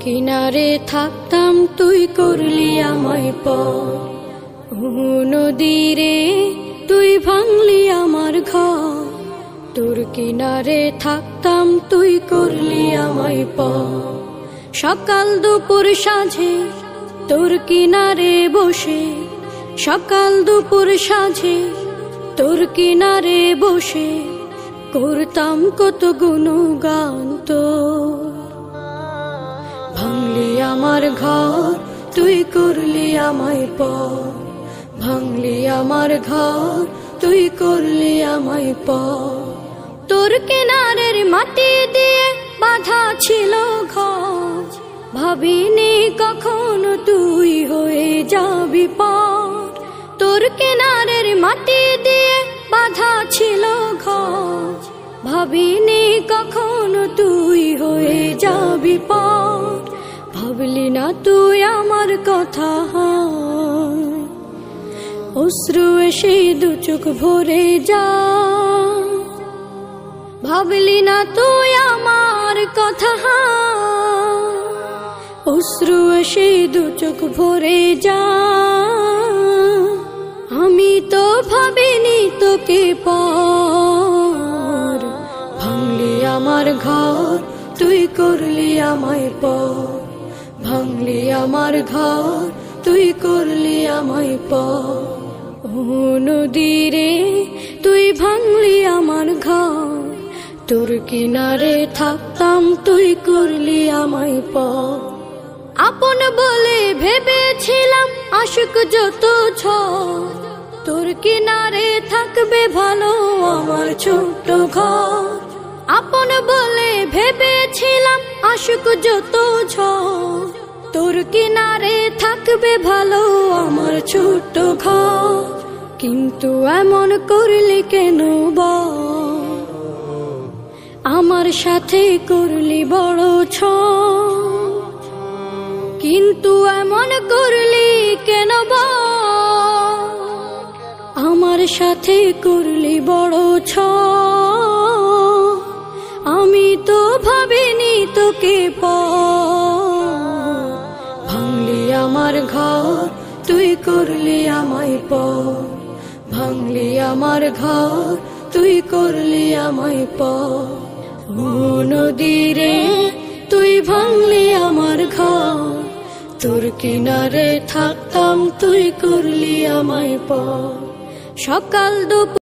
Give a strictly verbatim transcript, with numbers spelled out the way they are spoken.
কিনারে থাকতাম তুই করলি আমায় পর, নদীরে তুই ভাঙলি আমার ঘর। তোর কিনারে থাকতাম তুই করলি আমায় পর, সকাল দুপুর সাঁঝে তোর কিনারে বসে, সকাল দুপুর সাঁঝে তোর কিনারে বসে করতাম কত গুণগান তোর। ভাঙলি আমার ঘর তুই করলি আমায় পর, ভাঙলি আমার ঘর তুই করলি আমায় পর। তোর কিনারের মাটি দিয়ে বাঁধা ছিল ঘর, ভাবিনি কখনো তুই হয়ে যাবি পার। তোর কিনারের মাটি দিয়ে বাঁধা ছিল ঘর, ভাবিনি কখনো তুই হয়ে যাবি পার। ভাবলি না তুই আমার কথা, অশ্রু এসে দু চোখ ভরে যা। ভাবলি না তুই আমার কথা, অশ্রু এসে দু চোখ ভরে যা। আমি তো ভাবিনি তোকে পর, ভাঙলি আমার ঘর তুই করলি আমায় পর, ভাঙলি আমার ঘর তুই করলি আমায় পর। ও নদীরে তুই ভাঙলি আমার ঘর, তোর কিনারে থাকতাম তুই করলি আমায় পর। আপন বলে ভেবেছিলাম আশুক যত ঝড়, তোর কিনারে থাকবে ভালো আমার ছোট্ট ঘর। আপন বলে ভেবেছিলাম আশুক যত ঝড়, তোর কিনারে থাকবে ভালো আমার ছোট্ট ঘর। কিন্তু এমন করলি কেন বল, আমার সাথে করলি বড় ছল। কিন্তু এমন করলি কেন বল, আমার সাথে করলি বড় ছল। আমি তো ভাবিনি তোকে পর, ভাঙলি আমার ঘর তুই করলি আমায় পর, ভাঙলি আমার ঘর তুই করলি আমায় পর। ও নদীরে তুই ভাঙলি আমার ঘর, তোর কিনারে থাকতাম তুই করলি আমায় পর। সকাল দুপুর